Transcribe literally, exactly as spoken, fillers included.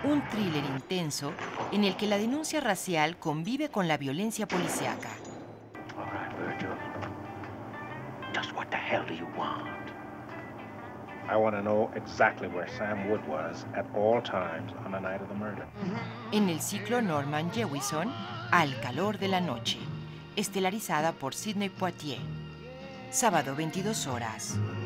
Un thriller intenso en el que la denuncia racial convive con la violencia policíaca. All right, Virgil. Just what the hell do you want? I want to know exactly where Sam Wood was at all times on the night of the murder. En el ciclo Norman Jewison, Al calor de la noche, estelarizada por Sidney Poitier. Sábado, veintidós horas.